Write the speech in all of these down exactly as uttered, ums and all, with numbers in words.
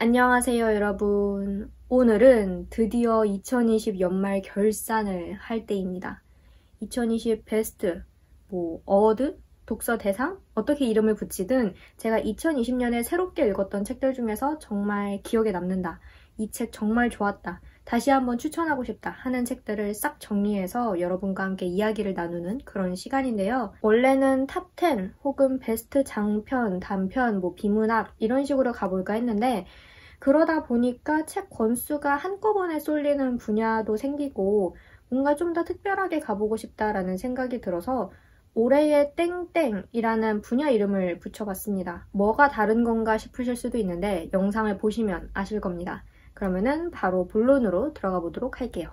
안녕하세요, 여러분. 오늘은 드디어 이천이십 연말 결산을 할 때입니다. 이천이십 베스트, 뭐 어워드, 독서 대상? 어떻게 이름을 붙이든 제가 이천이십 년에 새롭게 읽었던 책들 중에서 정말 기억에 남는다. 이 책 정말 좋았다. 다시 한번 추천하고 싶다 하는 책들을 싹 정리해서 여러분과 함께 이야기를 나누는 그런 시간인데요. 원래는 탑 텐 혹은 베스트 장편, 단편, 뭐 비문학 이런 식으로 가볼까 했는데 그러다 보니까 책 권수가 한꺼번에 쏠리는 분야도 생기고 뭔가 좀 더 특별하게 가보고 싶다라는 생각이 들어서 올해의 땡땡이라는 분야 이름을 붙여봤습니다. 뭐가 다른 건가 싶으실 수도 있는데 영상을 보시면 아실 겁니다. 그러면은 바로 본론으로 들어가 보도록 할게요.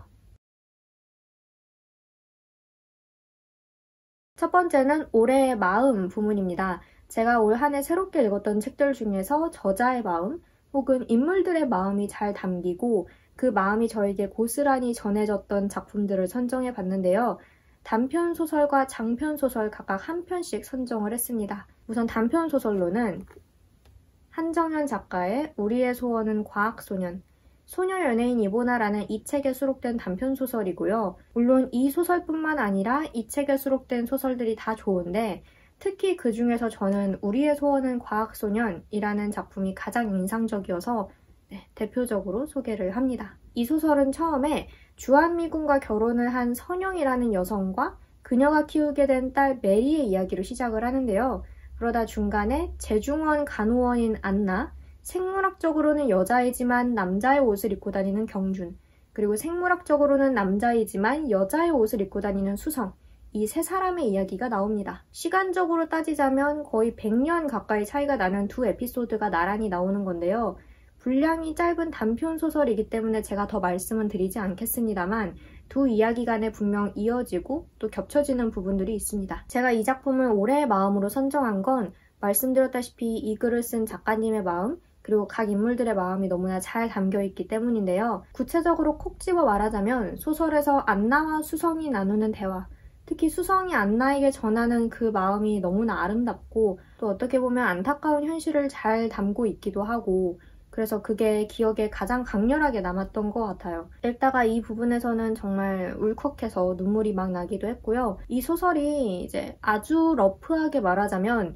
첫 번째는 올해의 마음 부문입니다. 제가 올 한 해 새롭게 읽었던 책들 중에서 저자의 마음 혹은 인물들의 마음이 잘 담기고 그 마음이 저에게 고스란히 전해졌던 작품들을 선정해 봤는데요. 단편 소설과 장편 소설 각각 한 편씩 선정을 했습니다. 우선 단편 소설로는 한정현 작가의 우리의 소원은 과학소년, 소녀 연예인 이보나라는 이 책에 수록된 단편 소설이고요. 물론 이 소설뿐만 아니라 이 책에 수록된 소설들이 다 좋은데 특히 그 중에서 저는 우리의 소원은 과학소년이라는 작품이 가장 인상적이어서 네, 대표적으로 소개를 합니다. 이 소설은 처음에 주한미군과 결혼을 한 선영이라는 여성과 그녀가 키우게 된 딸 메리의 이야기로 시작을 하는데요. 그러다 중간에 재중원 간호원인 안나, 생물학적으로는 여자이지만 남자의 옷을 입고 다니는 경준, 그리고 생물학적으로는 남자이지만 여자의 옷을 입고 다니는 수성, 이 세 사람의 이야기가 나옵니다. 시간적으로 따지자면 거의 백 년 가까이 차이가 나는 두 에피소드가 나란히 나오는 건데요. 분량이 짧은 단편 소설이기 때문에 제가 더 말씀은 드리지 않겠습니다만 두 이야기 간에 분명 이어지고 또 겹쳐지는 부분들이 있습니다. 제가 이 작품을 올해의 마음으로 선정한 건 말씀드렸다시피 이 글을 쓴 작가님의 마음 그리고 각 인물들의 마음이 너무나 잘 담겨있기 때문인데요. 구체적으로 콕 집어 말하자면 소설에서 안나와 수성이 나누는 대화, 특히 수성이 안나에게 전하는 그 마음이 너무나 아름답고 또 어떻게 보면 안타까운 현실을 잘 담고 있기도 하고 그래서 그게 기억에 가장 강렬하게 남았던 것 같아요. 읽다가 이 부분에서는 정말 울컥해서 눈물이 막 나기도 했고요. 이 소설이 이제 아주 러프하게 말하자면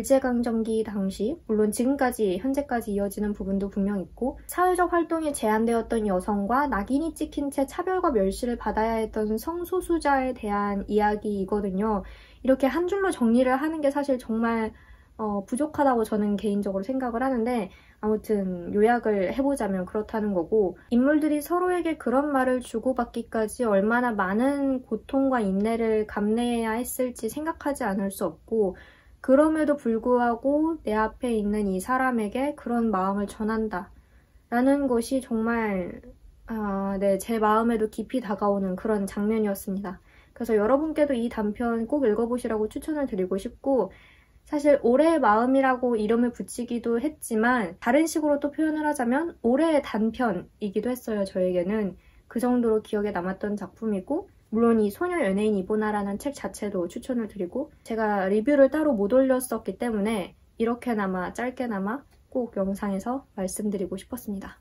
일제강점기 당시, 물론 지금까지, 현재까지 이어지는 부분도 분명 있고 사회적 활동이 제한되었던 여성과 낙인이 찍힌 채 차별과 멸시를 받아야 했던 성소수자에 대한 이야기이거든요. 이렇게 한 줄로 정리를 하는 게 사실 정말 어, 부족하다고 저는 개인적으로 생각을 하는데 아무튼 요약을 해보자면 그렇다는 거고 인물들이 서로에게 그런 말을 주고받기까지 얼마나 많은 고통과 인내를 감내해야 했을지 생각하지 않을 수 없고 그럼에도 불구하고 내 앞에 있는 이 사람에게 그런 마음을 전한다 라는 것이 정말 아, 네, 제 마음에도 깊이 다가오는 그런 장면이었습니다. 그래서 여러분께도 이 단편 꼭 읽어보시라고 추천을 드리고 싶고 사실 올해의 마음이라고 이름을 붙이기도 했지만 다른 식으로 또 표현을 하자면 올해의 단편이기도 했어요. 저에게는 그 정도로 기억에 남았던 작품이고 물론 이 소녀 연예인 이보나라는 책 자체도 추천을 드리고 제가 리뷰를 따로 못 올렸었기 때문에 이렇게나마 짧게나마 꼭 영상에서 말씀드리고 싶었습니다.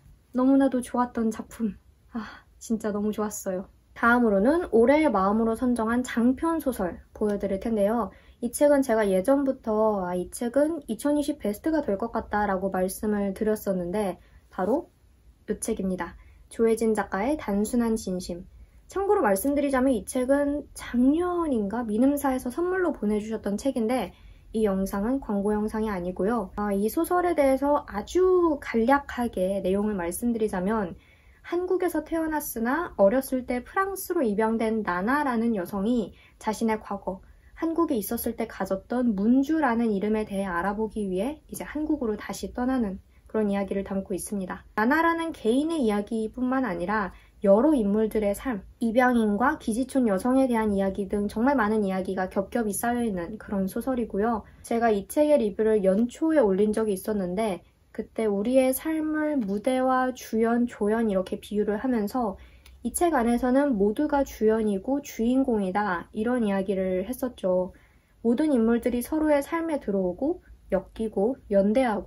너무나도 좋았던 작품. 아 진짜 너무 좋았어요. 다음으로는 올해의 마음으로 선정한 장편 소설 보여드릴 텐데요. 이 책은 제가 예전부터 아, 이 책은 이천이십 베스트가 될 것 같다라고 말씀을 드렸었는데 바로 이 책입니다. 조혜진 작가의 단순한 진심. 참고로 말씀드리자면 이 책은 작년인가 미음사에서 선물로 보내주셨던 책인데 이 영상은 광고 영상이 아니고요. 아, 이 소설에 대해서 아주 간략하게 내용을 말씀드리자면 한국에서 태어났으나 어렸을 때 프랑스로 입양된 나나라는 여성이 자신의 과거, 한국에 있었을 때 가졌던 문주라는 이름에 대해 알아보기 위해 이제 한국으로 다시 떠나는 그런 이야기를 담고 있습니다. 나나라는 개인의 이야기뿐만 아니라 여러 인물들의 삶, 입양인과 기지촌 여성에 대한 이야기 등 정말 많은 이야기가 겹겹이 쌓여있는 그런 소설이고요. 제가 이 책의 리뷰를 연초에 올린 적이 있었는데 그때 우리의 삶을 무대와 주연, 조연 이렇게 비유를 하면서 이 책 안에서는 모두가 주연이고 주인공이다 이런 이야기를 했었죠. 모든 인물들이 서로의 삶에 들어오고 엮이고 연대하고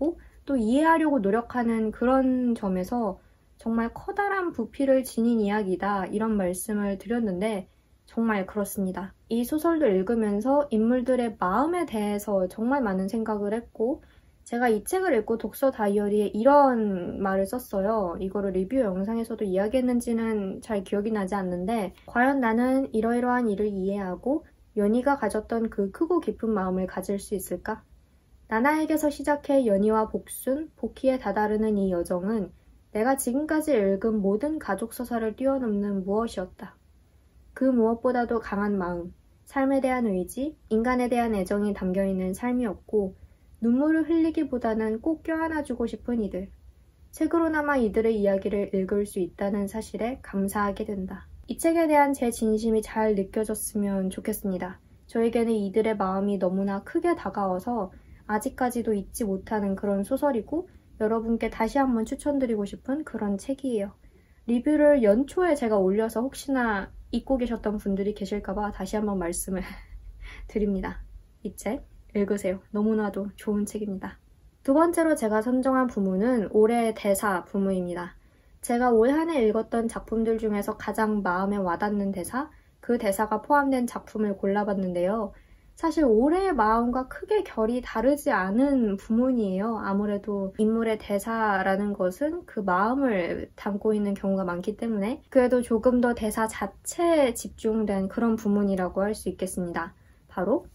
또 이해하려고 노력하는 그런 점에서 정말 커다란 부피를 지닌 이야기다 이런 말씀을 드렸는데 정말 그렇습니다. 이 소설도 읽으면서 인물들의 마음에 대해서 정말 많은 생각을 했고 제가 이 책을 읽고 독서 다이어리에 이런 말을 썼어요. 이거를 리뷰 영상에서도 이야기했는지는 잘 기억이 나지 않는데 과연 나는 이러이러한 일을 이해하고 연희가 가졌던 그 크고 깊은 마음을 가질 수 있을까? 나나에게서 시작해 연희와 복순, 복희에 다다르는 이 여정은 내가 지금까지 읽은 모든 가족 서사를 뛰어넘는 무엇이었다. 그 무엇보다도 강한 마음, 삶에 대한 의지, 인간에 대한 애정이 담겨있는 삶이었고 눈물을 흘리기보다는 꼭 껴안아주고 싶은 이들. 책으로나마 이들의 이야기를 읽을 수 있다는 사실에 감사하게 된다. 이 책에 대한 제 진심이 잘 느껴졌으면 좋겠습니다. 저에게는 이들의 마음이 너무나 크게 다가와서 아직까지도 잊지 못하는 그런 소설이고 여러분께 다시 한번 추천드리고 싶은 그런 책이에요. 리뷰를 연초에 제가 올려서 혹시나 잊고 계셨던 분들이 계실까봐 다시 한번 말씀을 드립니다. 이 책 읽으세요. 너무나도 좋은 책입니다. 두 번째로 제가 선정한 부문은 올해의 대사 부문입니다. 제가 올 한 해 읽었던 작품들 중에서 가장 마음에 와닿는 대사, 그 대사가 포함된 작품을 골라봤는데요. 사실 올해의 마음과 크게 결이 다르지 않은 부문이에요. 아무래도 인물의 대사라는 것은 그 마음을 담고 있는 경우가 많기 때문에 그래도 조금 더 대사 자체에 집중된 그런 부문이라고 할 수 있겠습니다. 바로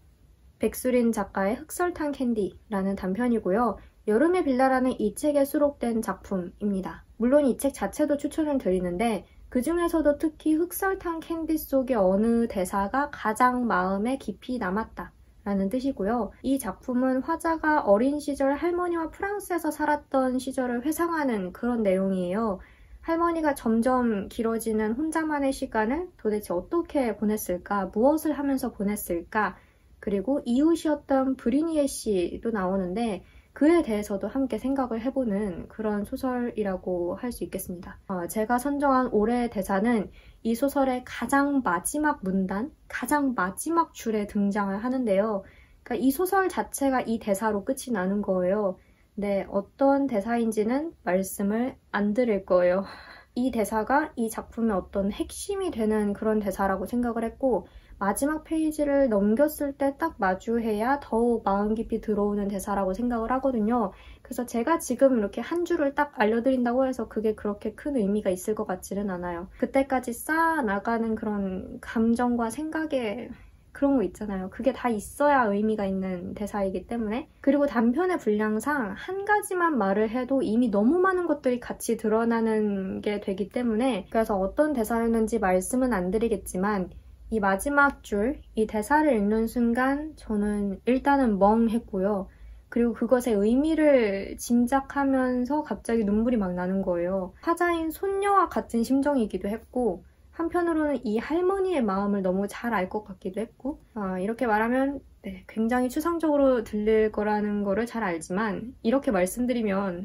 백수린 작가의 흑설탕 캔디라는 단편이고요. 여름의 빌라라는 이 책에 수록된 작품입니다. 물론 이 책 자체도 추천을 드리는데 그 중에서도 특히 흑설탕 캔디 속의 어느 대사가 가장 마음에 깊이 남았다 라는 뜻이고요. 이 작품은 화자가 어린 시절 할머니와 프랑스에서 살았던 시절을 회상하는 그런 내용이에요. 할머니가 점점 길어지는 혼자만의 시간을 도대체 어떻게 보냈을까, 무엇을 하면서 보냈을까, 그리고 이웃이었던 브리니에 씨도 나오는데 그에 대해서도 함께 생각을 해보는 그런 소설이라고 할 수 있겠습니다. 어, 제가 선정한 올해의 대사는 이 소설의 가장 마지막 문단, 가장 마지막 줄에 등장을 하는데요. 그러니까 이 소설 자체가 이 대사로 끝이 나는 거예요. 네, 어떤 대사인지는 말씀을 안 드릴 거예요. 이 대사가 이 작품의 어떤 핵심이 되는 그런 대사라고 생각을 했고 마지막 페이지를 넘겼을 때 딱 마주해야 더욱 마음 깊이 들어오는 대사라고 생각을 하거든요. 그래서 제가 지금 이렇게 한 줄을 딱 알려드린다고 해서 그게 그렇게 큰 의미가 있을 것 같지는 않아요. 그때까지 쌓아나가는 그런 감정과 생각의 그런 거 있잖아요. 그게 다 있어야 의미가 있는 대사이기 때문에. 그리고 단편의 분량상 한 가지만 말을 해도 이미 너무 많은 것들이 같이 드러나는 게 되기 때문에 그래서 어떤 대사였는지 말씀은 안 드리겠지만 이 마지막 줄, 이 대사를 읽는 순간 저는 일단은 멍했고요. 그리고 그것의 의미를 짐작하면서 갑자기 눈물이 막 나는 거예요. 화자인 손녀와 같은 심정이기도 했고 한편으로는 이 할머니의 마음을 너무 잘 알 것 같기도 했고 아, 이렇게 말하면 네, 굉장히 추상적으로 들릴 거라는 거를 잘 알지만 이렇게 말씀드리면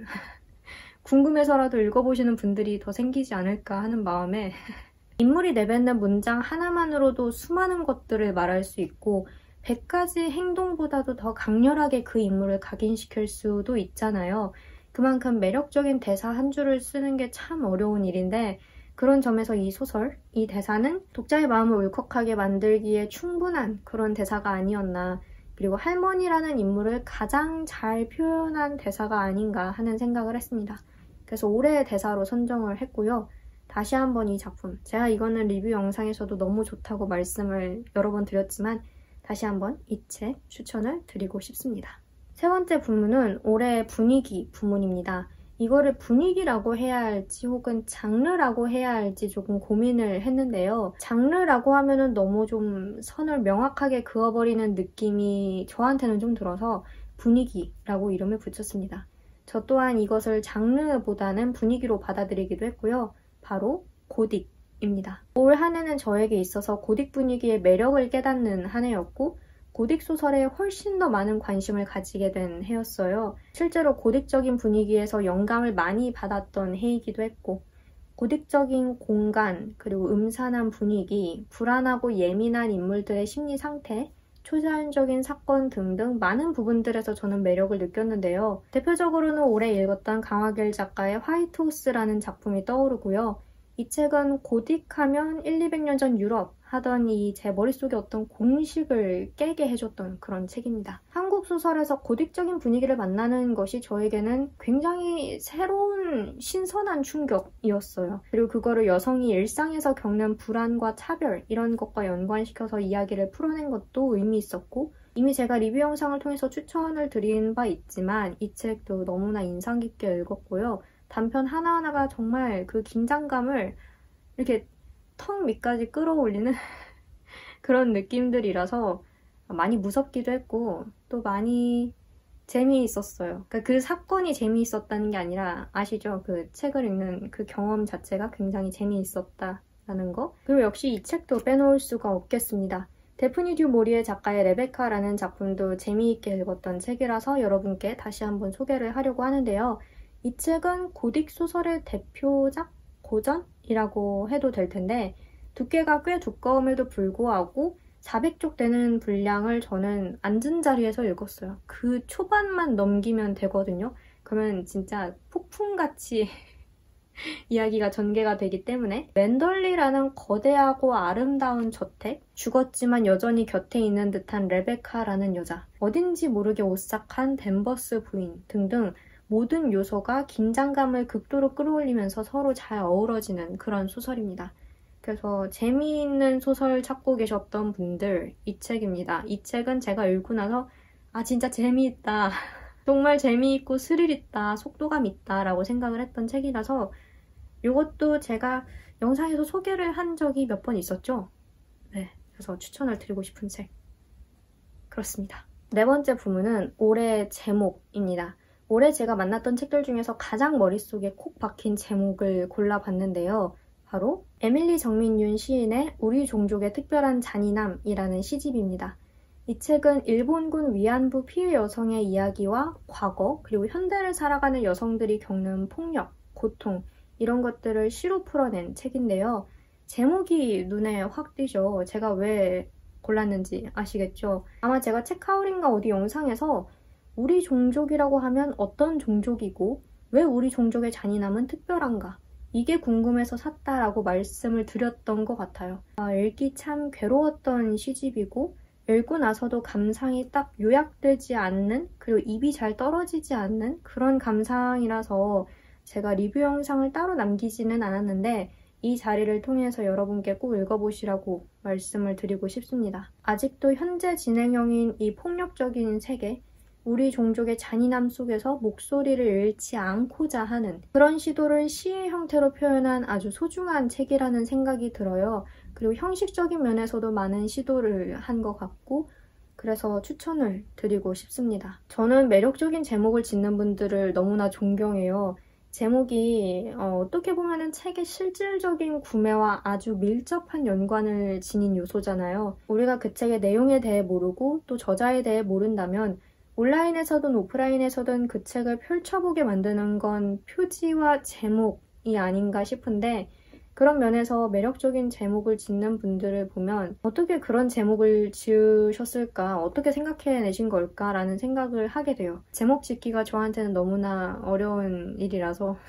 궁금해서라도 읽어보시는 분들이 더 생기지 않을까 하는 마음에 인물이 내뱉는 문장 하나만으로도 수많은 것들을 말할 수 있고 백 가지 행동보다도 더 강렬하게 그 인물을 각인시킬 수도 있잖아요. 그만큼 매력적인 대사 한 줄을 쓰는 게 참 어려운 일인데 그런 점에서 이 소설, 이 대사는 독자의 마음을 울컥하게 만들기에 충분한 그런 대사가 아니었나 그리고 할머니라는 인물을 가장 잘 표현한 대사가 아닌가 하는 생각을 했습니다. 그래서 올해의 대사로 선정을 했고요. 다시 한번 이 작품, 제가 이거는 리뷰 영상에서도 너무 좋다고 말씀을 여러 번 드렸지만 다시 한번 이 책 추천을 드리고 싶습니다. 세 번째 부문은 올해의 분위기 부문입니다. 이거를 분위기라고 해야 할지 혹은 장르라고 해야 할지 조금 고민을 했는데요. 장르라고 하면은 너무 좀 선을 명확하게 그어버리는 느낌이 저한테는 좀 들어서 분위기라고 이름을 붙였습니다. 저 또한 이것을 장르보다는 분위기로 받아들이기도 했고요. 바로 고딕입니다. 올 한 해는 저에게 있어서 고딕 분위기의 매력을 깨닫는 한 해였고 고딕 소설에 훨씬 더 많은 관심을 가지게 된 해였어요. 실제로 고딕적인 분위기에서 영감을 많이 받았던 해이기도 했고 고딕적인 공간, 그리고 음산한 분위기, 불안하고 예민한 인물들의 심리 상태, 초자연적인 사건 등등 많은 부분들에서 저는 매력을 느꼈는데요. 대표적으로는 올해 읽었던 강하길 작가의 화이트호스라는 작품이 떠오르고요. 이 책은 고딕하면 일이백 년 전 유럽 하던 이 제 머릿속에 어떤 공식을 깨게 해줬던 그런 책입니다. 한국 소설에서 고딕적인 분위기를 만나는 것이 저에게는 굉장히 새로운 신선한 충격이었어요. 그리고 그거를 여성이 일상에서 겪는 불안과 차별 이런 것과 연관시켜서 이야기를 풀어낸 것도 의미 있었고, 이미 제가 리뷰 영상을 통해서 추천을 드린 바 있지만 이 책도 너무나 인상 깊게 읽었고요. 단편 하나하나가 정말 그 긴장감을 이렇게 턱 밑까지 끌어올리는 그런 느낌들이라서 많이 무섭기도 했고 또 많이 재미있었어요. 그러니까 그 사건이 재미있었다는 게 아니라 아시죠? 그 책을 읽는 그 경험 자체가 굉장히 재미있었다라는 거. 그리고 역시 이 책도 빼놓을 수가 없겠습니다. 데프니 듀 모리에 작가의 레베카라는 작품도 재미있게 읽었던 책이라서 여러분께 다시 한번 소개를 하려고 하는데요. 이 책은 고딕 소설의 대표작 고전이라고 해도 될 텐데 두께가 꽤 두꺼움에도 불구하고 사백 쪽 되는 분량을 저는 앉은 자리에서 읽었어요. 그 초반만 넘기면 되거든요. 그러면 진짜 폭풍같이 이야기가 전개가 되기 때문에 랜덜리라는 거대하고 아름다운 저택, 죽었지만 여전히 곁에 있는 듯한 레베카라는 여자, 어딘지 모르게 오싹한 댄버스 부인 등등 모든 요소가 긴장감을 극도로 끌어올리면서 서로 잘 어우러지는 그런 소설입니다. 그래서 재미있는 소설 찾고 계셨던 분들, 이 책입니다. 이 책은 제가 읽고 나서 아 진짜 재미있다, 정말 재미있고 스릴 있다, 속도감 있다 라고 생각을 했던 책이라서 이것도 제가 영상에서 소개를 한 적이 몇 번 있었죠? 네, 그래서 추천을 드리고 싶은 책. 그렇습니다. 네 번째 부문은 올해의 제목입니다. 올해 제가 만났던 책들 중에서 가장 머릿속에 콕 박힌 제목을 골라봤는데요. 바로 에밀리 정민윤 시인의 우리 종족의 특별한 잔인함이라는 시집입니다. 이 책은 일본군 위안부 피해 여성의 이야기와 과거, 그리고 현대를 살아가는 여성들이 겪는 폭력, 고통, 이런 것들을 시로 풀어낸 책인데요. 제목이 눈에 확 띄죠. 제가 왜 골랐는지 아시겠죠? 아마 제가 책하울인가 어디 영상에서 우리 종족이라고 하면 어떤 종족이고 왜 우리 종족의 잔인함은 특별한가? 이게 궁금해서 샀다라고 말씀을 드렸던 것 같아요. 아, 읽기 참 괴로웠던 시집이고 읽고 나서도 감상이 딱 요약되지 않는, 그리고 입이 잘 떨어지지 않는 그런 감상이라서 제가 리뷰 영상을 따로 남기지는 않았는데 이 자리를 통해서 여러분께 꼭 읽어보시라고 말씀을 드리고 싶습니다. 아직도 현재 진행형인 이 폭력적인 세계, 우리 종족의 잔인함 속에서 목소리를 잃지 않고자 하는 그런 시도를 시의 형태로 표현한 아주 소중한 책이라는 생각이 들어요. 그리고 형식적인 면에서도 많은 시도를 한 것 같고 그래서 추천을 드리고 싶습니다. 저는 매력적인 제목을 짓는 분들을 너무나 존경해요. 제목이 어, 어떻게 보면 책의 실질적인 구매와 아주 밀접한 연관을 지닌 요소잖아요. 우리가 그 책의 내용에 대해 모르고 또 저자에 대해 모른다면 온라인에서든 오프라인에서든 그 책을 펼쳐보게 만드는 건 표지와 제목이 아닌가 싶은데 그런 면에서 매력적인 제목을 짓는 분들을 보면 어떻게 그런 제목을 지으셨을까? 어떻게 생각해내신 걸까라는 생각을 하게 돼요. 제목 짓기가 저한테는 너무나 어려운 일이라서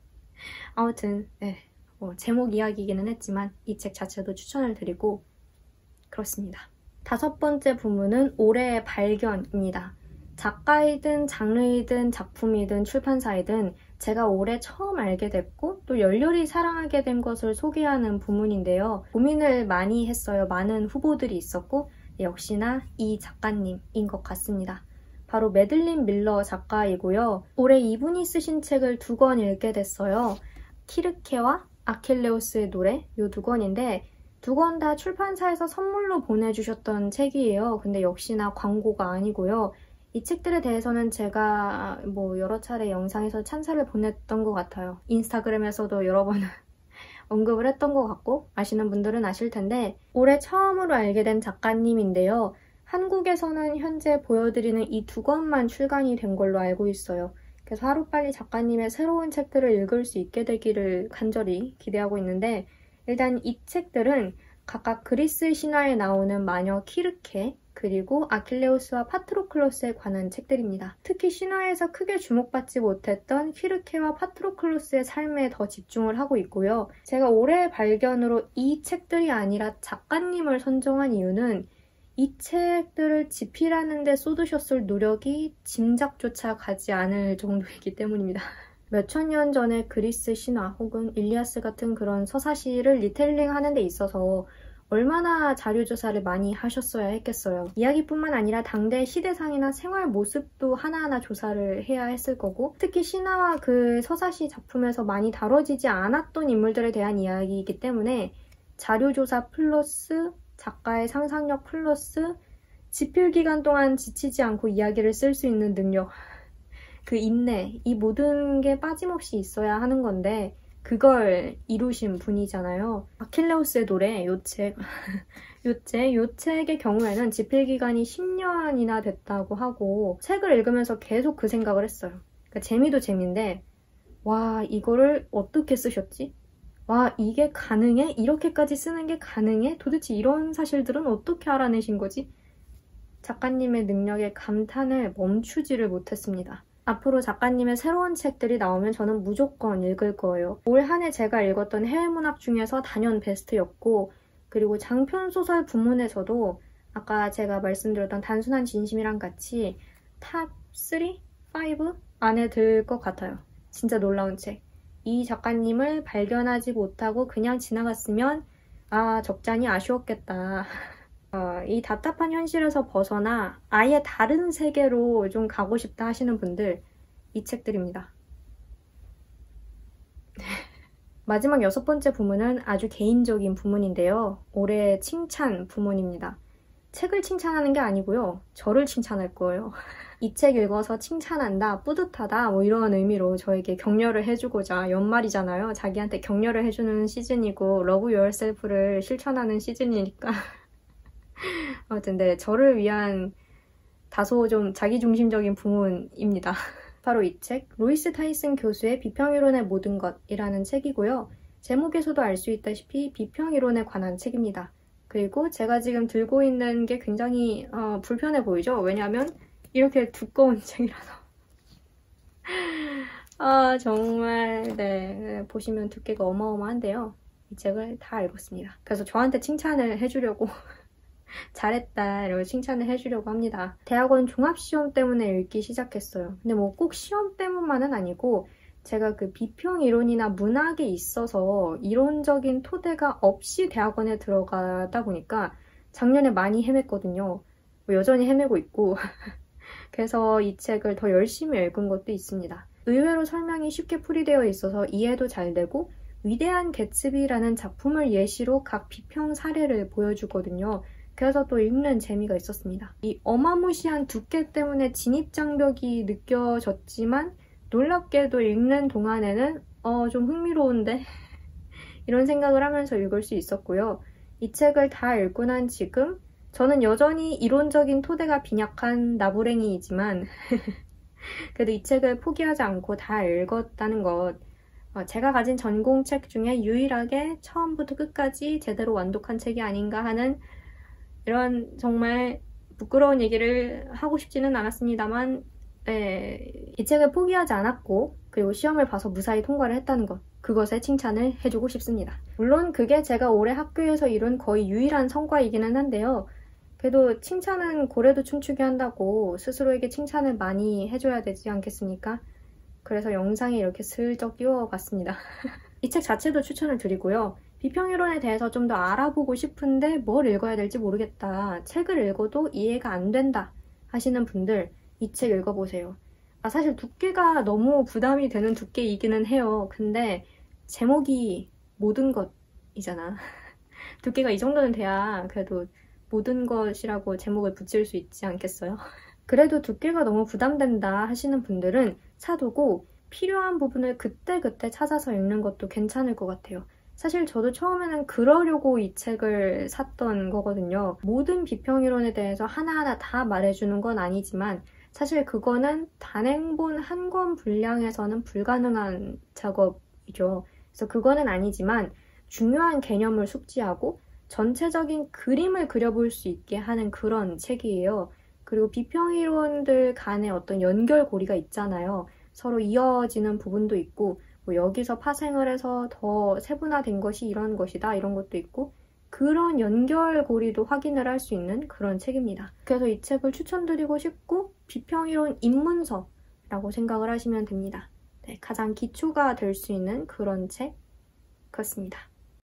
아무튼 네, 뭐 제목 이야기이기는 했지만 이 책 자체도 추천을 드리고 그렇습니다. 다섯 번째 부문은 올해의 발견입니다. 작가이든 장르이든 작품이든 출판사이든 제가 올해 처음 알게 됐고 또 열렬히 사랑하게 된 것을 소개하는 부문인데요. 고민을 많이 했어요. 많은 후보들이 있었고 역시나 이 작가님인 것 같습니다. 바로 매들린 밀러 작가이고요. 올해 이분이 쓰신 책을 두 권 읽게 됐어요. 키르케와 아킬레우스의 노래, 이 두 권인데 두 권 다 출판사에서 선물로 보내주셨던 책이에요. 근데 역시나 광고가 아니고요. 이 책들에 대해서는 제가 뭐 여러 차례 영상에서 찬사를 보냈던 것 같아요. 인스타그램에서도 여러 번 언급을 했던 것 같고 아시는 분들은 아실 텐데 올해 처음으로 알게 된 작가님인데요. 한국에서는 현재 보여드리는 이 두 권만 출간이 된 걸로 알고 있어요. 그래서 하루빨리 작가님의 새로운 책들을 읽을 수 있게 되기를 간절히 기대하고 있는데 일단 이 책들은 각각 그리스 신화에 나오는 마녀 키르케, 그리고 아킬레우스와 파트로클로스에 관한 책들입니다. 특히 신화에서 크게 주목받지 못했던 키르케와 파트로클로스의 삶에 더 집중을 하고 있고요. 제가 올해 발견으로 이 책들이 아니라 작가님을 선정한 이유는 이 책들을 집필하는 데 쏟으셨을 노력이 짐작조차 가지 않을 정도이기 때문입니다. 몇천 년 전의 그리스 신화 혹은 일리아스 같은 그런 서사시를 리텔링 하는 데 있어서 얼마나 자료조사를 많이 하셨어야 했겠어요. 이야기뿐만 아니라 당대 시대상이나 생활 모습도 하나하나 조사를 해야 했을 거고, 특히 신화와 그 서사시 작품에서 많이 다뤄지지 않았던 인물들에 대한 이야기이기 때문에 자료조사 플러스 작가의 상상력 플러스 집필 기간 동안 지치지 않고 이야기를 쓸 수 있는 능력, 그 인내, 이 모든 게 빠짐없이 있어야 하는 건데 그걸 이루신 분이잖아요. 아킬레우스의 노래, 요 책, 요 책, 요 책의 경우에는 집필 기간이 십 년이나 됐다고 하고 책을 읽으면서 계속 그 생각을 했어요. 그러니까 재미도 재미인데 와, 이거를 어떻게 쓰셨지? 와, 이게 가능해? 이렇게까지 쓰는 게 가능해? 도대체 이런 사실들은 어떻게 알아내신 거지? 작가님의 능력에 감탄을 멈추지를 못했습니다. 앞으로 작가님의 새로운 책들이 나오면 저는 무조건 읽을 거예요. 올 한 해 제가 읽었던 해외문학 중에서 단연 베스트였고, 그리고 장편소설 부문에서도 아까 제가 말씀드렸던 단순한 진심이랑 같이 탑 삼, 오 안에 들 것 같아요. 진짜 놀라운 책. 이 작가님을 발견하지 못하고 그냥 지나갔으면 아, 적잖이 아쉬웠겠다. 어, 이 답답한 현실에서 벗어나 아예 다른 세계로 좀 가고 싶다 하시는 분들, 이 책들입니다. 마지막 여섯 번째 부문은 아주 개인적인 부문인데요. 올해 칭찬 부문입니다. 책을 칭찬하는 게 아니고요. 저를 칭찬할 거예요. 이 책 읽어서 칭찬한다, 뿌듯하다 뭐 이런 의미로 저에게 격려를 해주고자, 연말이잖아요. 자기한테 격려를 해주는 시즌이고 러브 유얼셀프를 실천하는 시즌이니까 아무튼 네, 저를 위한 다소 좀 자기중심적인 부문입니다. 바로 이 책, 로이스 타이슨 교수의 비평이론의 모든 것이라는 책이고요. 제목에서도 알 수 있다시피 비평이론에 관한 책입니다. 그리고 제가 지금 들고 있는 게 굉장히 어, 불편해 보이죠? 왜냐하면 이렇게 두꺼운 책이라서. 아, 정말 네, 보시면 두께가 어마어마한데요. 이 책을 다 읽었습니다. 그래서 저한테 칭찬을 해주려고 잘했다 이러고 칭찬을 해주려고 합니다. 대학원 종합시험 때문에 읽기 시작했어요. 근데 뭐 꼭 시험 때문만은 아니고 제가 그 비평 이론이나 문학에 있어서 이론적인 토대가 없이 대학원에 들어가다 보니까 작년에 많이 헤맸거든요. 뭐 여전히 헤매고 있고 그래서 이 책을 더 열심히 읽은 것도 있습니다. 의외로 설명이 쉽게 풀이되어 있어서 이해도 잘 되고 위대한 개츠비라는 작품을 예시로 각 비평 사례를 보여주거든요. 그래서 또 읽는 재미가 있었습니다. 이 어마무시한 두께 때문에 진입장벽이 느껴졌지만 놀랍게도 읽는 동안에는 어, 좀 흥미로운데? 이런 생각을 하면서 읽을 수 있었고요. 이 책을 다 읽고 난 지금 저는 여전히 이론적인 토대가 빈약한 나부랭이이지만 그래도 이 책을 포기하지 않고 다 읽었다는 것, 어, 제가 가진 전공책 중에 유일하게 처음부터 끝까지 제대로 완독한 책이 아닌가 하는 이런 정말 부끄러운 얘기를 하고 싶지는 않았습니다만 네, 이 책을 포기하지 않았고 그리고 시험을 봐서 무사히 통과를 했다는 것, 그것에 칭찬을 해주고 싶습니다. 물론 그게 제가 올해 학교에서 이룬 거의 유일한 성과이기는 한데요. 그래도 칭찬은 고래도 춤추게 한다고 스스로에게 칭찬을 많이 해줘야 되지 않겠습니까? 그래서 영상에 이렇게 슬쩍 띄워봤습니다. 이 책 자체도 추천을 드리고요. 비평이론에 대해서 좀 더 알아보고 싶은데 뭘 읽어야 될지 모르겠다, 책을 읽어도 이해가 안 된다 하시는 분들 이 책 읽어보세요. 아, 사실 두께가 너무 부담이 되는 두께이기는 해요. 근데 제목이 모든 것이잖아. 두께가 이 정도는 돼야 그래도 모든 것이라고 제목을 붙일 수 있지 않겠어요? 그래도 두께가 너무 부담된다 하시는 분들은 사두고 필요한 부분을 그때그때 찾아서 읽는 것도 괜찮을 것 같아요. 사실 저도 처음에는 그러려고 이 책을 샀던 거거든요. 모든 비평이론에 대해서 하나하나 다 말해주는 건 아니지만 사실 그거는 단행본 한 권 분량에서는 불가능한 작업이죠. 그래서 그거는 아니지만 중요한 개념을 숙지하고 전체적인 그림을 그려볼 수 있게 하는 그런 책이에요. 그리고 비평이론들 간의 어떤 연결고리가 있잖아요. 서로 이어지는 부분도 있고 뭐 여기서 파생을 해서 더 세분화된 것이 이런 것이다 이런 것도 있고 그런 연결고리도 확인을 할 수 있는 그런 책입니다. 그래서 이 책을 추천드리고 싶고 비평이론 입문서라고 생각을 하시면 됩니다. 네, 가장 기초가 될 수 있는 그런 책 그렇습니다.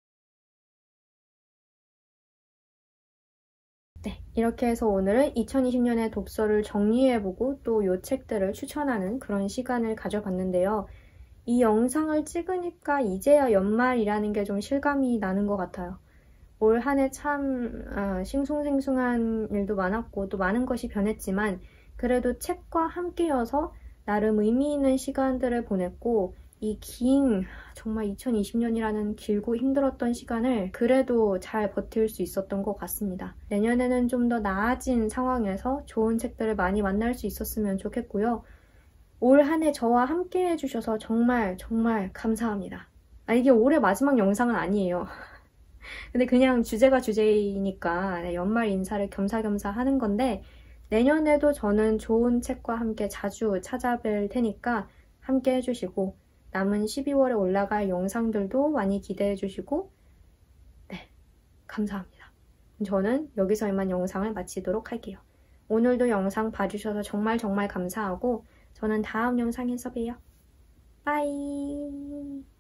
네, 이렇게 해서 오늘은 이천이십 년의 독서를 정리해보고 또 이 책들을 추천하는 그런 시간을 가져봤는데요. 이 영상을 찍으니까 이제야 연말이라는 게 좀 실감이 나는 것 같아요. 올 한 해 참 어, 싱숭생숭한 일도 많았고 또 많은 것이 변했지만 그래도 책과 함께여서 나름 의미 있는 시간들을 보냈고 이 긴 정말 이천이십 년이라는 길고 힘들었던 시간을 그래도 잘 버틸 수 있었던 것 같습니다. 내년에는 좀 더 나아진 상황에서 좋은 책들을 많이 만날 수 있었으면 좋겠고요. 올 한 해 저와 함께 해주셔서 정말 정말 감사합니다. 아, 이게 올해 마지막 영상은 아니에요. 근데 그냥 주제가 주제이니까 연말 인사를 겸사겸사 하는 건데 내년에도 저는 좋은 책과 함께 자주 찾아뵐 테니까 함께 해주시고 남은 십이월에 올라갈 영상들도 많이 기대해 주시고 네, 감사합니다. 저는 여기서 이만 영상을 마치도록 할게요. 오늘도 영상 봐주셔서 정말 정말 감사하고 저는 다음 영상에서 봬요. 빠이.